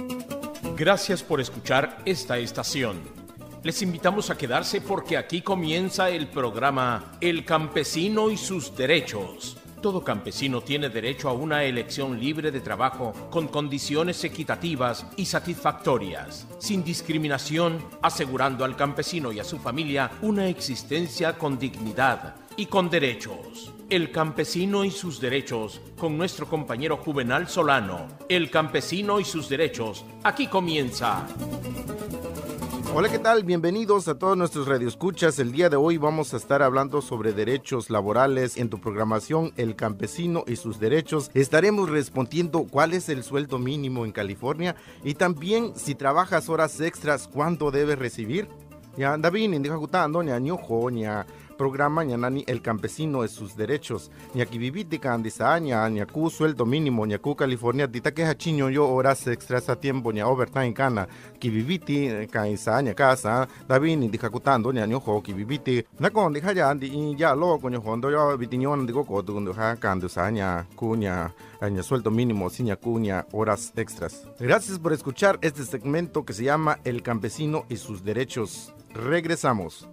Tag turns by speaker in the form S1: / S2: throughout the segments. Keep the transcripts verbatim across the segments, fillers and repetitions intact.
S1: Gracias por escuchar esta estación. Les invitamos a quedarse porque aquí comienza el programa El Campesino y sus Derechos. Todo campesino tiene derecho a una elección libre de trabajo con condiciones equitativas y satisfactorias, sin discriminación, asegurando al campesino y a su familia una existencia con dignidad y con derechos. El Campesino y sus Derechos, con nuestro compañero Juvenal Solano. El Campesino y sus Derechos, aquí comienza.
S2: Hola, ¿qué tal? Bienvenidos a todos nuestros radioescuchas. El día de hoy vamos a estar hablando sobre derechos laborales en tu programación El Campesino y sus Derechos. Estaremos respondiendo cuál es el sueldo mínimo en California y también si trabajas horas extras, ¿cuánto debes recibir? Ya, David, ni jugando, ni añojo, ni programa ñanani El Campesino y sus Derechos. Ñaki viviti candisa, ña ñaku sueldo mínimo, ñaku California, dita que hachiño yo horas extras a tiempo, ña overtime cana, ki viviti canisa, ña casa, David ni dijacutando, ña ñojo, ki viviti, na con dija ya, di ya lo, coño hondo, yo vitiñón, digo, coto, ja, candusa, ña cuña, ña sueldo mínimo, si ña cuña, horas extras. Gracias por escuchar este segmento que se llama El Campesino y sus Derechos. Regresamos.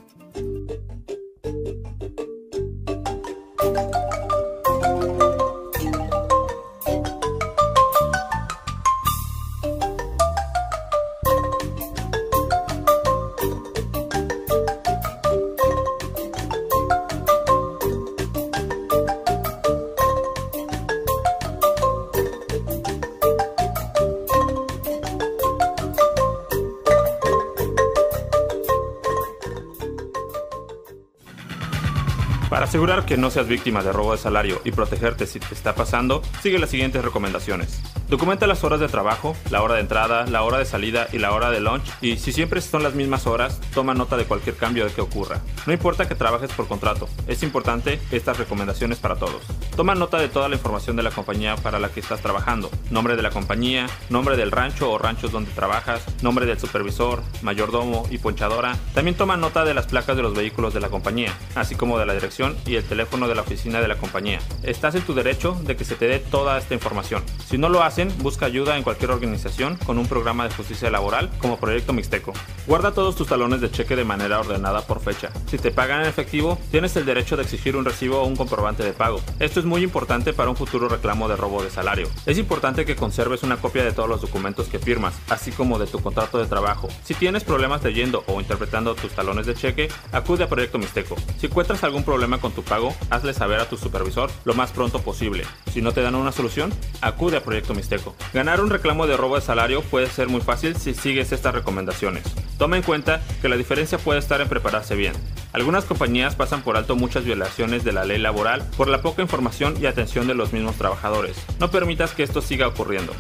S3: Para asegurar que no seas víctima de robo de salario y protegerte si te está pasando, sigue las siguientes recomendaciones. Documenta las horas de trabajo, la hora de entrada, la hora de salida y la hora de lunch, y si siempre son las mismas horas, toma nota de cualquier cambio que ocurra. No importa que trabajes por contrato, es importante estas recomendaciones para todos. Toma nota de toda la información de la compañía para la que estás trabajando, nombre de la compañía, nombre del rancho o ranchos donde trabajas, nombre del supervisor, mayordomo y ponchadora. También toma nota de las placas de los vehículos de la compañía, así como de la dirección y el teléfono de la oficina de la compañía. Estás en tu derecho de que se te dé toda esta información. Si no lo haces, busca ayuda en cualquier organización con un programa de justicia laboral como Proyecto Mixteco. Guarda todos tus talones de cheque de manera ordenada por fecha. Si te pagan en efectivo, tienes el derecho de exigir un recibo o un comprobante de pago. Esto es muy importante para un futuro reclamo de robo de salario. Es importante que conserves una copia de todos los documentos que firmas, así como de tu contrato de trabajo. Si tienes problemas leyendo o interpretando tus talones de cheque, acude a Proyecto Mixteco. Si encuentras algún problema con tu pago, hazle saber a tu supervisor lo más pronto posible. Si no te dan una solución, acude a Proyecto Mixteco. Ganar un reclamo de robo de salario puede ser muy fácil si sigues estas recomendaciones. Toma en cuenta que la diferencia puede estar en prepararse bien. Algunas compañías pasan por alto muchas violaciones de la ley laboral por la poca información y atención de los mismos trabajadores. No permitas que esto siga ocurriendo.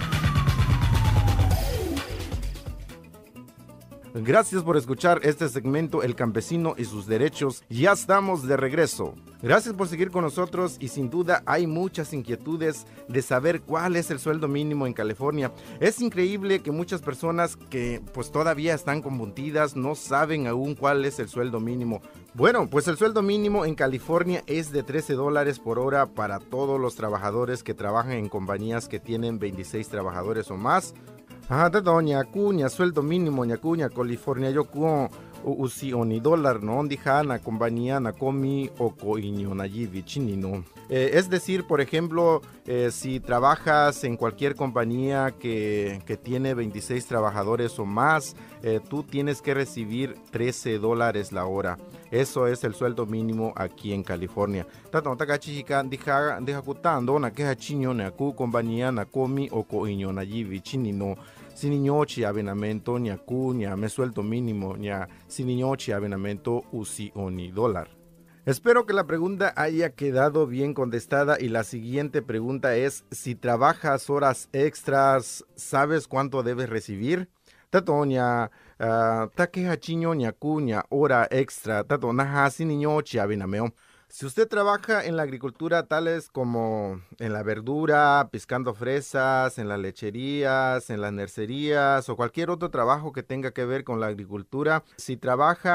S2: Gracias por escuchar este segmento El Campesino y sus Derechos. Ya estamos de regreso. Gracias por seguir con nosotros y sin duda hay muchas inquietudes de saber cuál es el sueldo mínimo en California. Es increíble que muchas personas que pues todavía están confundidas no saben aún cuál es el sueldo mínimo. Bueno, pues el sueldo mínimo en California es de trece dólares por hora para todos los trabajadores que trabajan en compañías que tienen veintiséis trabajadores o más. Ah, doña cuña, sueldo mínimo, ña cuña, California, yo cuo, usi oni dólar, no, dija, na compañía, na comi, o coiño, na yivi, chinino. Eh, es decir, por ejemplo, eh, si trabajas en cualquier compañía que, que tiene veintiséis trabajadores o más, eh, tú tienes que recibir trece dólares la hora. Eso es el sueldo mínimo aquí en California. Tato, takachica, dija, dija cutando, na queja chiño, na cu compañía, na comi, o coiño, na yivi, chinino. Siniñochi avenamento, ña cu, ña me sueldo mínimo, ña siniñochi avenamento, usi oni dólar. Espero que la pregunta haya quedado bien contestada y la siguiente pregunta es, si trabajas horas extras, ¿sabes cuánto debes recibir? Tato, ña, uh, taqueja chiño, ña cu, ña hora extra, tato, naja siniñochi avenameo. Si usted trabaja en la agricultura, tales como en la verdura, piscando fresas, en las lecherías, en las nercerías o cualquier otro trabajo que tenga que ver con la agricultura, si trabaja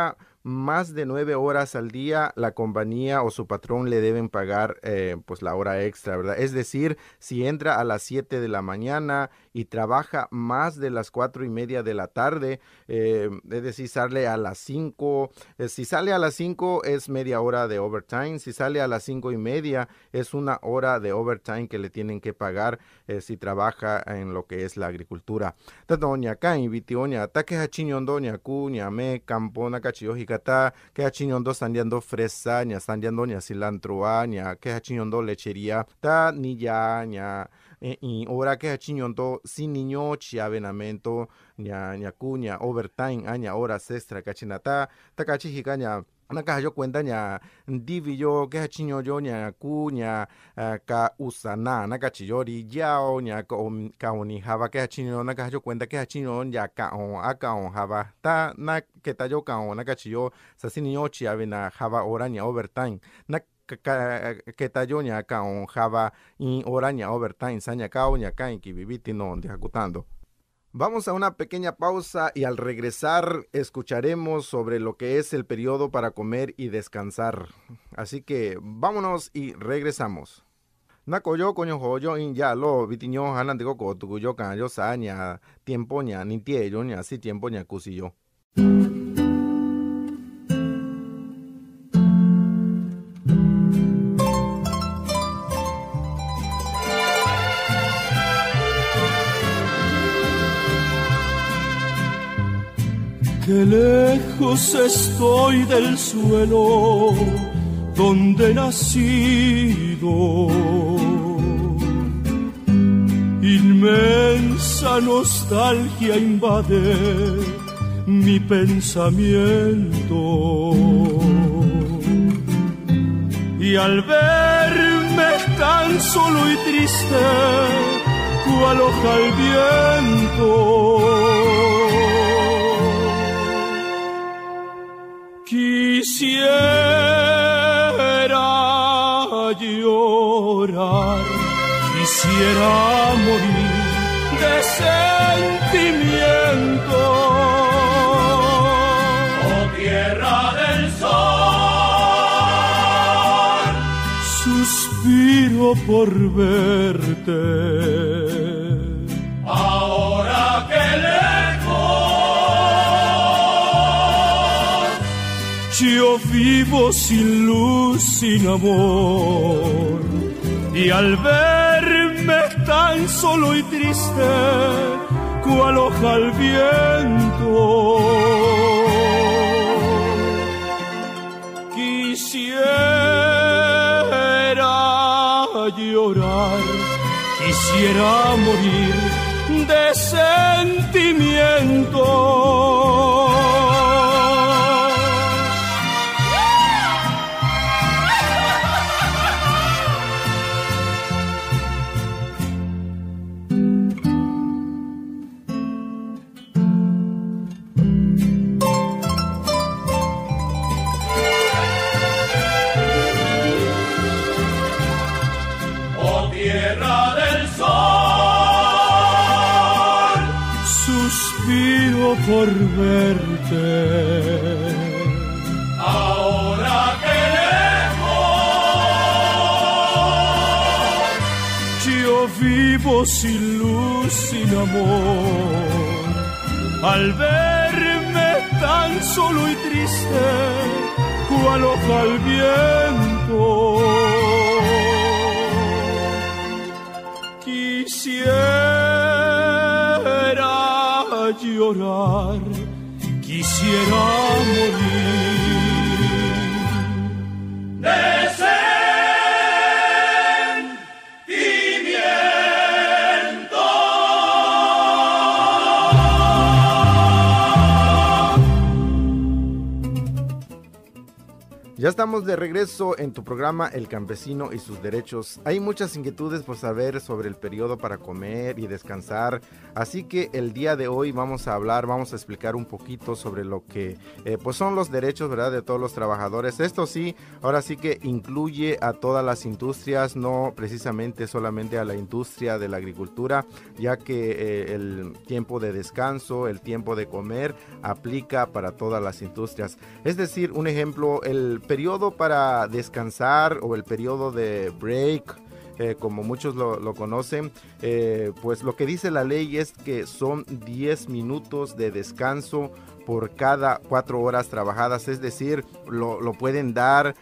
S2: más de nueve horas al día, la compañía o su patrón le deben pagar eh, pues la hora extra, ¿verdad? Es decir, si entra a las siete de la mañana y trabaja más de las cuatro y media de la tarde, eh, es decir, sale a las cinco, eh, si sale a las cinco es media hora de overtime, si sale a las cinco y media es una hora de overtime que le tienen que pagar eh, si trabaja en lo que es la agricultura. Doña Cain, Vitioña, Taque Hachiñondo, Ñacu, Ñame, Campo, Nacachiyo, Jicata, que Hachiñondo, Sandiando Fresa, Ña Sandiando, Ña Cilantro, Ña, que Hachiñondo Lechería, Ta Niya, Ña, y ahora que Hachiñondo, Sin Niño, Chiavenamento, Ña, Ñacu, Ña, Overtime, Aña, Horas Extra, Cachinata, Tacachijica, Ña, Naka yo cuenta ña divi yo que hachiño yo ña ku ña uh, ka usana naka chiyori yao ña ka on ka oni hava que hachiño naka yo cuenta que hachiño ya ka on aka on hava ta na que ta yo ka on naka chiyo sasini yo chi avena hava ora ña overtime na que ta yo ña ka on hava in ora ña overtime saña ka o ña ka in ki viviti no de acutando. Vamos a una pequeña pausa y al regresar escucharemos sobre lo que es el periodo para comer y descansar. Así que vámonos y regresamos. Nakoyo coño joyo in ya lo vitiño hanan de coco tuyo can yo saña tiempo ña ni tie yo ña si tiempo ña cusillo.
S4: Qué lejos estoy del suelo donde he nacido. Inmensa nostalgia invade mi pensamiento. Y al verme tan solo y triste, cual hoja al viento, quisiera llorar, quisiera morir de sentimiento. Oh tierra del sol, suspiro por verte. Ahora que yo vivo sin luz, sin amor, y al verme tan solo y triste, cual hoja al viento, quisiera llorar, quisiera morir de sentimiento. Por verte, ahora que lejos yo vivo sin luz, sin amor, al verme tan solo y triste, cual hoja al viento, quisiera llorar, quisiera morir de sentimiento.
S2: Ya estamos de regreso en tu programa El Campesino y sus Derechos. Hay muchas inquietudes por saber sobre el periodo para comer y descansar, así que el día de hoy vamos a hablar, vamos a explicar un poquito sobre lo que eh, pues son los derechos, ¿verdad?, de todos los trabajadores. Esto sí, ahora sí que incluye a todas las industrias, no precisamente solamente a la industria de la agricultura, ya que eh, el tiempo de descanso, el tiempo de comer aplica para todas las industrias. Es decir, un ejemplo, el periodo para descansar o el periodo de break, eh, como muchos lo, lo conocen, eh, pues lo que dice la ley es que son diez minutos de descanso por cada cuatro horas trabajadas, es decir, lo, lo pueden dar,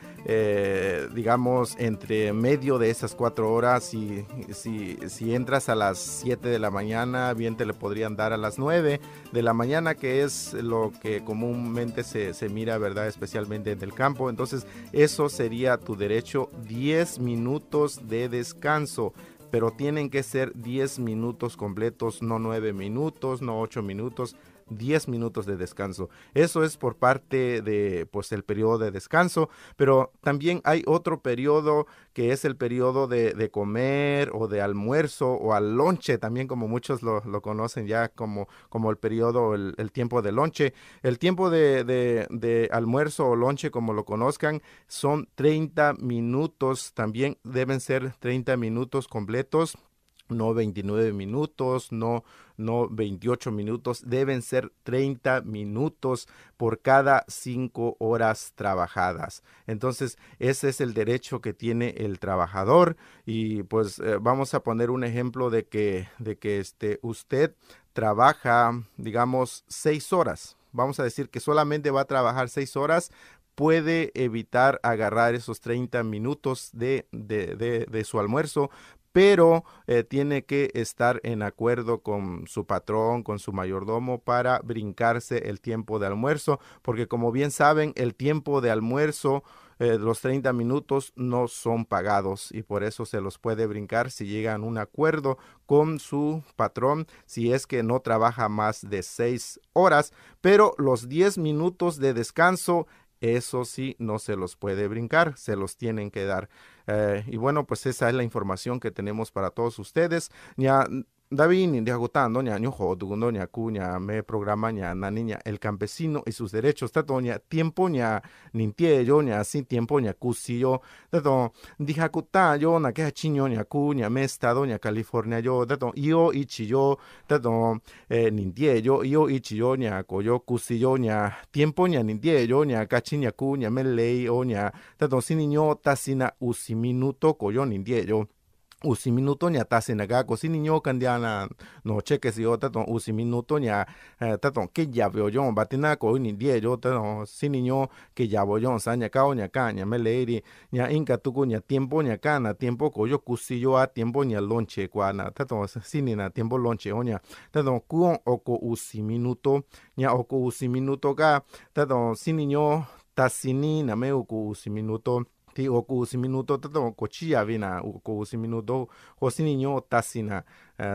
S2: eh, digamos, entre medio de esas cuatro horas. Si, si, si entras a las siete de la mañana, bien te le podrían dar a las nueve de la mañana, que es lo que comúnmente se, se mira, ¿verdad?, especialmente en el campo. Entonces, eso sería tu derecho, diez minutos de descanso. Pero tienen que ser diez minutos completos, no nueve minutos, no ocho minutos, diez minutos de descanso. Eso es por parte de, pues, el periodo de descanso, pero también hay otro periodo que es el periodo de, de comer o de almuerzo o al lonche, también como muchos lo, lo conocen ya como, como el periodo, el, el tiempo de lonche. El tiempo de, de, de almuerzo o lonche, como lo conozcan, son treinta minutos, también deben ser treinta minutos completos. No veintinueve minutos, no, no veintiocho minutos, deben ser treinta minutos por cada cinco horas trabajadas. Entonces, ese es el derecho que tiene el trabajador. Y pues eh, vamos a poner un ejemplo de que, de que este, usted trabaja, digamos, seis horas. Vamos a decir que solamente va a trabajar seis horas. Puede evitar agarrar esos treinta minutos de, de, de, de su almuerzo, pero eh, tiene que estar en acuerdo con su patrón, con su mayordomo, para brincarse el tiempo de almuerzo, porque como bien saben, el tiempo de almuerzo, eh, los treinta minutos no son pagados y por eso se los puede brincar si llegan a un acuerdo con su patrón, si es que no trabaja más de seis horas, pero los diez minutos de descanso, eso sí, no se los puede brincar, se los tienen que dar. Eh, y bueno, pues esa es la información que tenemos para todos ustedes. Ya, David, ni de agotando, ña, ñojo, tugundo, ña, cuña, me programa, ña, na, niña, el campesino y sus derechos, tato, ña, tiempo, ña, nintie, yo, ña, sin tiempo, ña, cusi, yo, tato, dija, cuta, yo, na, que chiño, ña, cuña, me estado, ña, California, yo, tato, yo, ichi, yo, tato, eh, nintie, yo, yo, ichi, yo, ña, coyo, cusi, yo, ña, tiempo, ña, nintie, yo, ña, cachi, ña, cuña, me ley, o, ña, tato, sin niño, tasina, usi, minuto, coyo, nintie, yo, usi minuto ña tasi naga ko si niño candiana no cheque si otra ton usi minuto ña eh, taton que ya veo yo batina ko ni die yo taton si niño que ya voy yo sa ña cao ña ca ña me leiri ña inca tuku ña tiempo ña cana tiempo ko yo kusi yo a tiempo ña lonche kuana taton si ni na tiempo lonche oña taton kuon oko usi minuto ña oko usi minuto ka taton si niño tasini na me oko usi minuto ti oku usi minuto tato cochilla vina oku usi minuto hosi niño tasina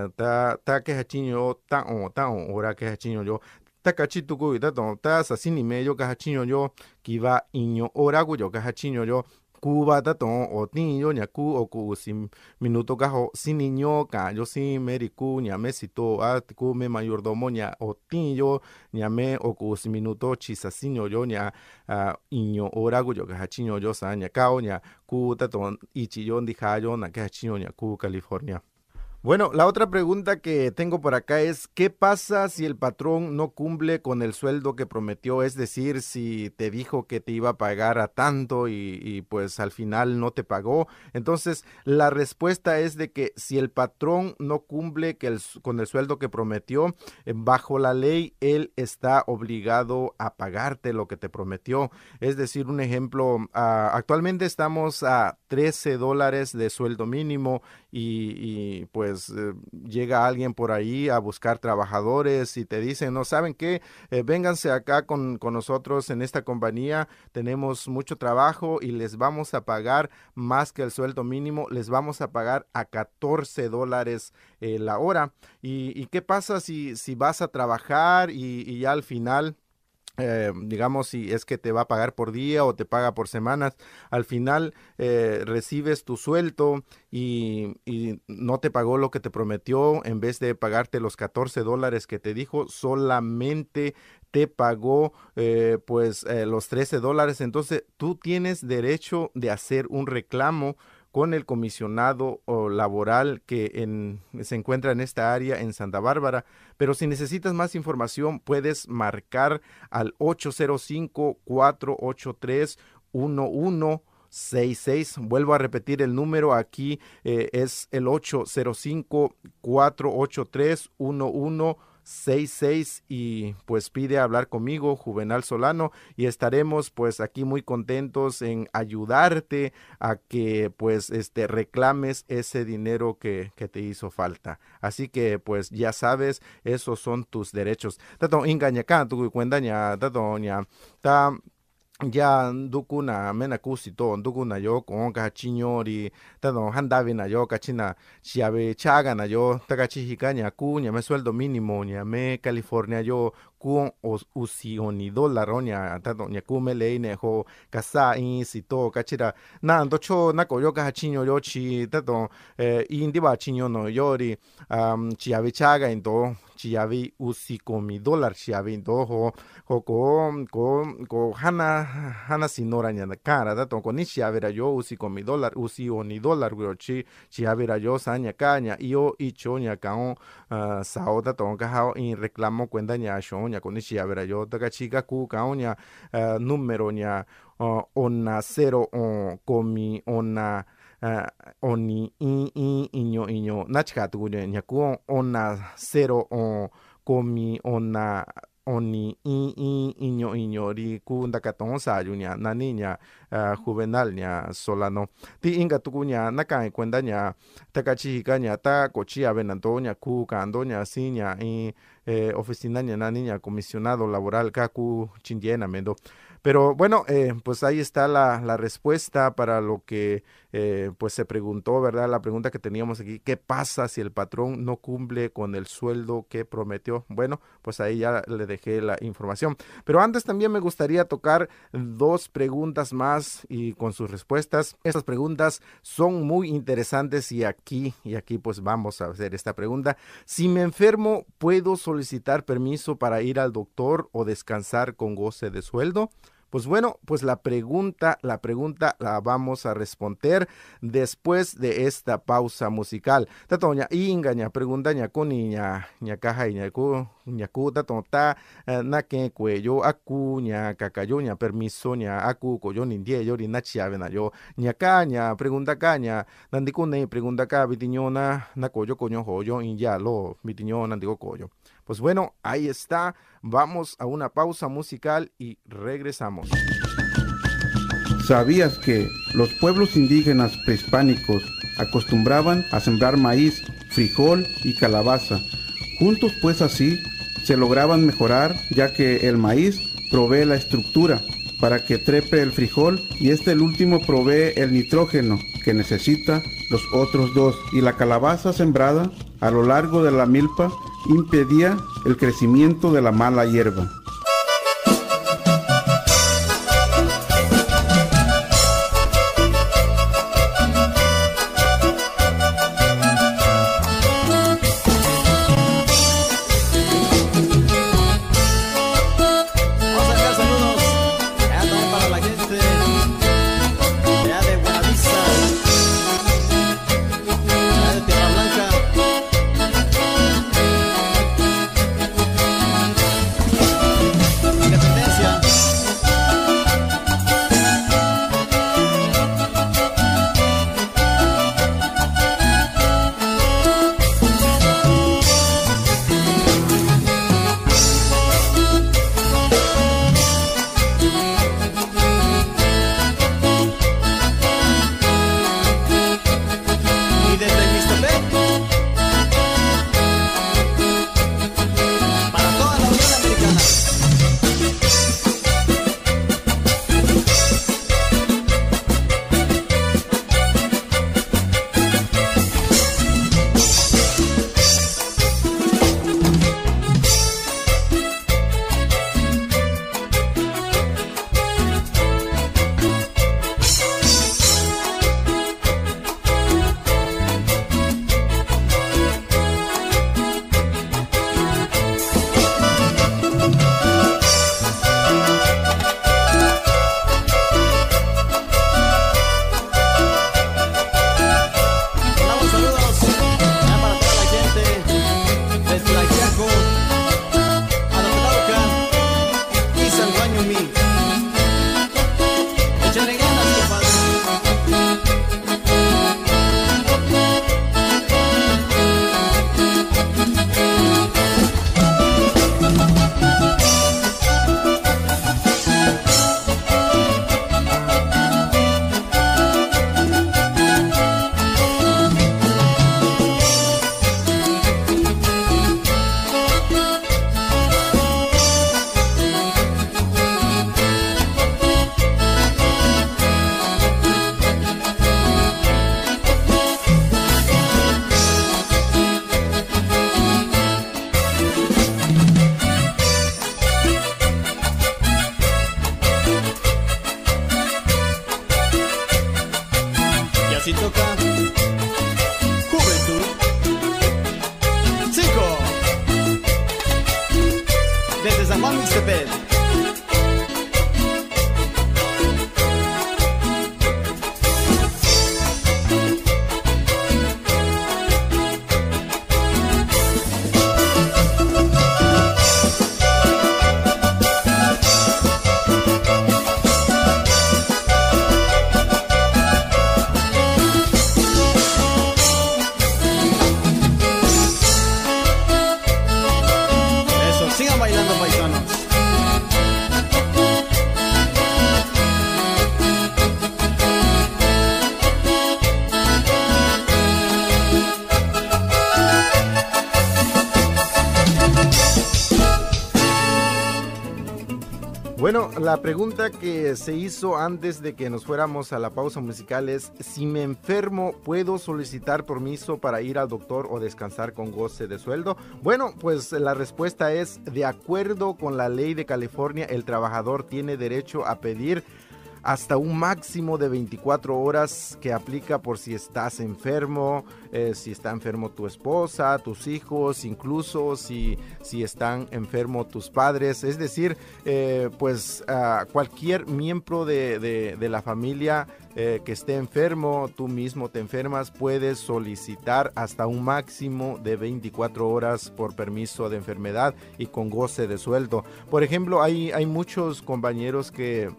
S2: ta ta que hachiño ta on ta on ora que hachiño yo ta cachitu ku tato ta sasini medio que hachiño yo kiva iño ora ku yo que hachiño yo Cuba tato o niño ña ku oku usi minuto kajo si niño ka yo si meriku ña mesito a ku me mayordomo ña o tiño ña me oku usi minuto chisasiño yo ña uh, iño ora ku yo que hachiño yo sa ña kao ña ku tato ichi yo ndija yo na que hachiño ña ku California. Bueno, la otra pregunta que tengo por acá es, ¿qué pasa si el patrón no cumple con el sueldo que prometió? Es decir, si te dijo que te iba a pagar a tanto y, y pues al final no te pagó. Entonces, la respuesta es de que si el patrón no cumple que el, con el sueldo que prometió, eh, bajo la ley, él está obligado a pagarte lo que te prometió. Es decir, un ejemplo, uh, actualmente estamos a trece dólares de sueldo mínimo y, y pues pues eh, llega alguien por ahí a buscar trabajadores y te dicen, no, ¿saben qué? Eh, vénganse acá con, con nosotros en esta compañía, tenemos mucho trabajo y les vamos a pagar más que el sueldo mínimo, les vamos a pagar a catorce dólares eh, la hora. ¿Y, y qué pasa si, si vas a trabajar y, y ya al final Eh, digamos, si es que te va a pagar por día o te paga por semanas, al final eh, recibes tu sueldo y, y no te pagó lo que te prometió. En vez de pagarte los catorce dólares que te dijo, solamente te pagó eh, pues eh, los trece dólares. Entonces tú tienes derecho de hacer un reclamo con el comisionado o laboral que en, se encuentra en esta área en Santa Bárbara. Pero si necesitas más información, puedes marcar al ocho cero cinco, cuatro ocho tres, uno uno seis seis. Vuelvo a repetir el número aquí, eh, es el ocho cero cinco, cuatro ocho tres, uno uno seis seis y pues pide hablar conmigo, Juvenal Solano, y estaremos pues aquí muy contentos en ayudarte a que pues este reclames ese dinero que, que te hizo falta. Así que pues ya sabes, esos son tus derechos. Tato ingaña kan tu cuenta ña tato ña ta ya ndukuna mena kusito ndukuna yo con kachiñori tano handavi na yo kachina chiave chaga na yo takachi hikaña kuña me sueldo mínimo ña me California yo ku usioni dólar oña tato ña kume leine ho kasa in sito kachira na ndocho na ko yo kachiño yo chi tato eh, indiba chiño no yori um, chiave chaga into chiave usikomi dólar chiave into ho ho ko ko ko hana hana sinora ña cara tato ko ni chiave yo usikomi dólar usioni dólar go chi chiave yo saña caña io icho ña kaon uh, sao tato ka hao in reclamo cuenta ña shon ña ko ni chiave yo taka chica ku kaon ña uh, número ña uh, ona cero uh, komi ona Uh, oni i i iño iño nachka tu ña ku ona cero o komi ona oni i i iño iño ri ku ndakaton sa ña na niña uh, Juvenal ña Solano ti inga tu ña naka cuenta ña takachi kaña ta cochia venanto ña ku kando ña siña y eh, oficina ña na niña comisionado laboral kaku chindiena mendo. Pero bueno, eh, pues ahí está la, la respuesta para lo que eh, pues se preguntó, ¿verdad? La pregunta que teníamos aquí, ¿qué pasa si el patrón no cumple con el sueldo que prometió? Bueno, pues ahí ya le dejé la información. Pero antes también me gustaría tocar dos preguntas más y con sus respuestas. Estas preguntas son muy interesantes y aquí, y aquí pues vamos a hacer esta pregunta. Si me enfermo, ¿puedo solicitar permiso para ir al doctor o descansar con goce de sueldo? Pues bueno, pues la pregunta, la pregunta la vamos a responder después de esta pausa musical. Tato ña inga ña pregunta ña ko ni ña ña caja ña ku ña ku tato ta na ke cuello aku ña kakayo ña permiso ña aku ko yo ni die yo ri na chiave na yo ña ka ña pregunta ka ña nandiku ne pregunta ka vitiñona na koyo coño hoyo in ya lo vitiñona nandigo koyo. Pues bueno, ahí está. Vamos a una pausa musical y regresamos.
S5: ¿Sabías que los pueblos indígenas prehispánicos acostumbraban a sembrar maíz, frijol y calabaza? Juntos pues así se lograban mejorar, ya que el maíz provee la estructura para que trepe el frijol y este el último provee el nitrógeno que necesita los otros dos, y la calabaza sembrada a lo largo de la milpa impedía el crecimiento de la mala hierba.
S6: Ceped.
S2: Bueno, la pregunta que se hizo antes de que nos fuéramos a la pausa musical es: si me enfermo, ¿puedo solicitar permiso para ir al doctor o descansar con goce de sueldo? Bueno, pues la respuesta es: de acuerdo con la ley de California, el trabajador tiene derecho a pedir hasta un máximo de veinticuatro horas, que aplica por si estás enfermo, eh, si está enfermo tu esposa, tus hijos, incluso si, si están enfermos tus padres. Es decir, eh, pues uh, cualquier miembro de, de, de la familia eh, que esté enfermo, tú mismo te enfermas, puedes solicitar hasta un máximo de veinticuatro horas por permiso de enfermedad y con goce de sueldo. Por ejemplo, hay, hay muchos compañeros que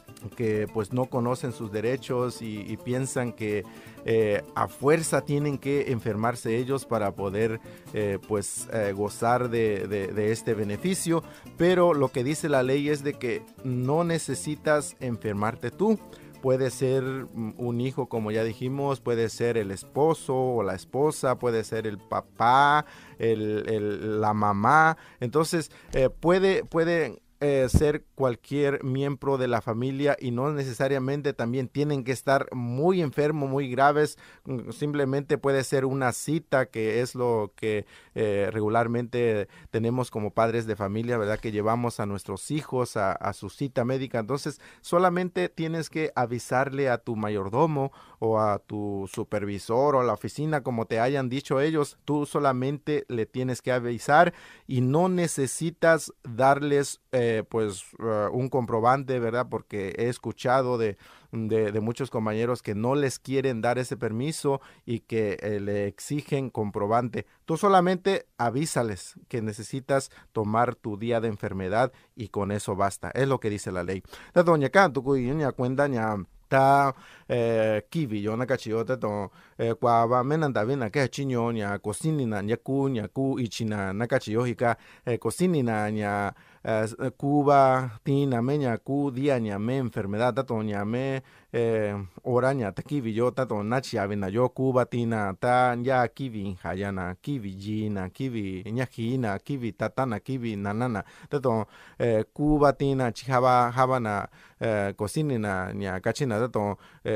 S2: que pues no conocen sus derechos y, y piensan que eh, a fuerza tienen que enfermarse ellos para poder eh, pues eh, gozar de, de, de este beneficio, pero lo que dice la ley es de que no necesitas enfermarte tú. Puede ser un hijo, como ya dijimos, puede ser el esposo o la esposa, puede ser el papá, el, el, la mamá. Entonces eh, puede, puede Eh, ser cualquier miembro de la familia y no necesariamente también tienen que estar muy enfermos, muy graves. Simplemente puede ser una cita, que es lo que eh, regularmente tenemos como padres de familia, ¿verdad? Que llevamos a nuestros hijos a, a su cita médica. Entonces solamente tienes que avisarle a tu mayordomo o a tu supervisor o a la oficina, como te hayan dicho ellos. Tú solamente le tienes que avisar y no necesitas darles eh, pues uh, un comprobante, ¿verdad? Porque he escuchado de, de, de muchos compañeros que no les quieren dar ese permiso y que eh, le exigen comprobante. Tú solamente avísales que necesitas tomar tu día de enfermedad y con eso basta. Es lo que dice la ley. Doña Canto, cuya cuenta ña ta kiwi yo na kachiyo ta to kwa ba menanda vina ke chinyo nya cosini na nya ku nya ku ichina na kachiyo hika cosini na nya Cuba tina meña ku dia nya me enfermedad ta to nya me ora nya ta kiwi yo ta to na chia vina yo Cuba tina ta ya kiwi hayana kiwi jina kiwi nya hina kiwi tatana kiwi nanana ta to Cuba tina chihaba habana cosini na nya kachina ta to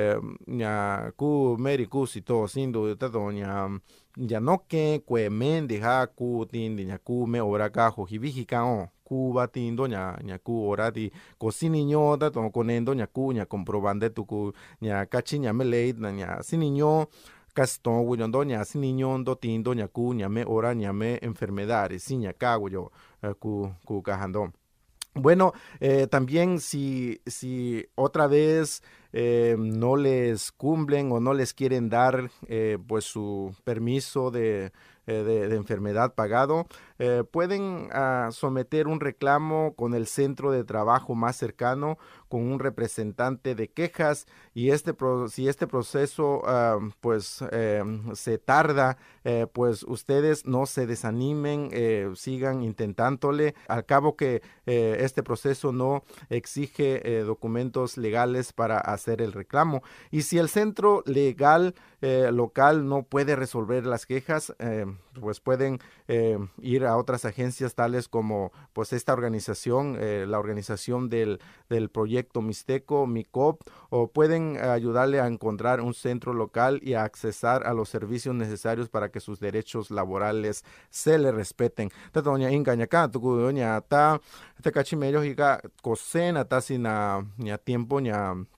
S2: nya ku meri ku sito sindu ta to nya ya no que kue mendi ha ku tin nya ku me ora ka ho hibi ka o Cuba tindo nya nya ku ora di cosini ño ta to konendo nya ku nya comprobande tu ku nya kachinya me leit na nya siniño Caston Willondo nya siniñondo tindo nya ku nya me ora nya me enfermedades siña kago yo ku ku kajando. Bueno, eh, también si, si otra vez eh, no les cumplen o no les quieren dar eh, pues su permiso de, eh, de, de enfermedad pagado, eh, pueden uh, someter un reclamo con el centro de trabajo más cercano, con un representante de quejas, y este pro, si este proceso uh, pues eh, se tarda, eh, pues ustedes no se desanimen, eh, sigan intentándole. Al cabo que eh, este proceso no exige eh, documentos legales para hacer el reclamo. Y si el centro legal eh, local no puede resolver las quejas, eh, pues pueden eh, ir a otras agencias tales como pues esta organización, eh, la organización del, del proyecto Mixteco, MICOP, o pueden ayudarle a encontrar un centro local y a accesar a los servicios necesarios para que sus derechos laborales se le respeten. Doña Inga ñaca tuku doña ta te cachimello higa cocena ta sina ña tiempo ña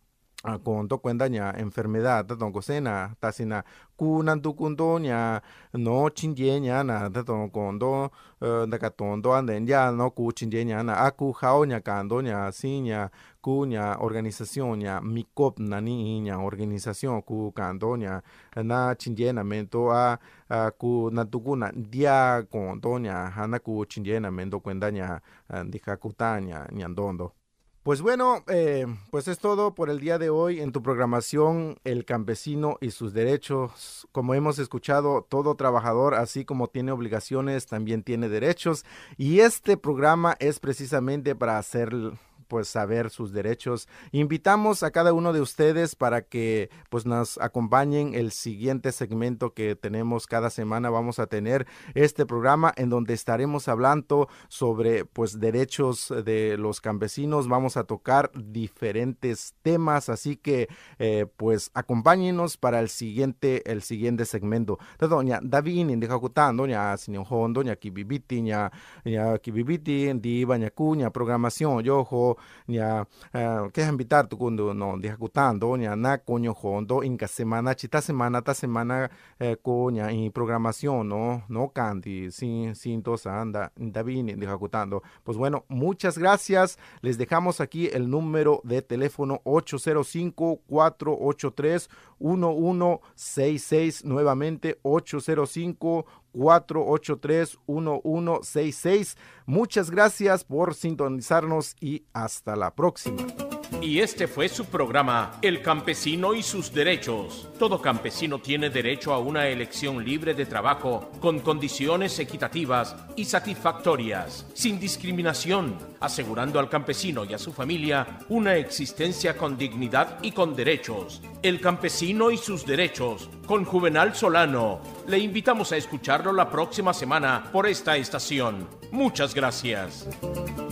S2: Conto cuenta ña enfermedad ta tonko sena tasina kunan tu kunto ña no chinye ña na ta tonko kondo ndaka tondo anden ya no ku chinye ña na aku hao ña kando ña si ña ku ña organización ña mikop nani ña organización ku kando ña na chinye na mento a ku na tukuna dia kondo ña hana ku chinye na mento cuenta ña ndika kuta ña ñandondo. Pues bueno, eh, pues es todo por el día de hoy en tu programación El Campesino y sus Derechos. Como hemos escuchado, todo trabajador, así como tiene obligaciones, también tiene derechos. Y este programa es precisamente para hacer, pues, saber sus derechos. Invitamos a cada uno de ustedes para que, pues, nos acompañen el siguiente segmento que tenemos cada semana. Vamos a tener este programa en donde estaremos hablando sobre, pues, derechos de los campesinos. Vamos a tocar diferentes temas, así que, eh, pues, acompáñenos para el siguiente, el siguiente segmento. Doña David, indica cutan, doña señor Hondo, doña Kibibiti, doña Kibibiti, di bañacuña, programación, yojo. Nya uh, que invitar tu cuando no discutando nya na coño hondo inca semana chita semana ta semana eh, coña y programación no no candy sin sin tosa anda David discutando. Pues bueno, muchas gracias. Les dejamos aquí el número de teléfono ocho cero cinco, cuatro ocho tres, uno uno seis seis, nuevamente ocho cero cinco, cuatro ocho tres, uno uno seis seis. Muchas gracias por sintonizarnos y hasta la próxima.
S1: Y este fue su programa, El Campesino y sus Derechos. Todo campesino tiene derecho a una elección libre de trabajo con condiciones equitativas y satisfactorias, sin discriminación, asegurando al campesino y a su familia una existencia con dignidad y con derechos. El Campesino y sus Derechos, con Juvenal Solano. Le invitamos a escucharlo la próxima semana por esta estación. Muchas gracias.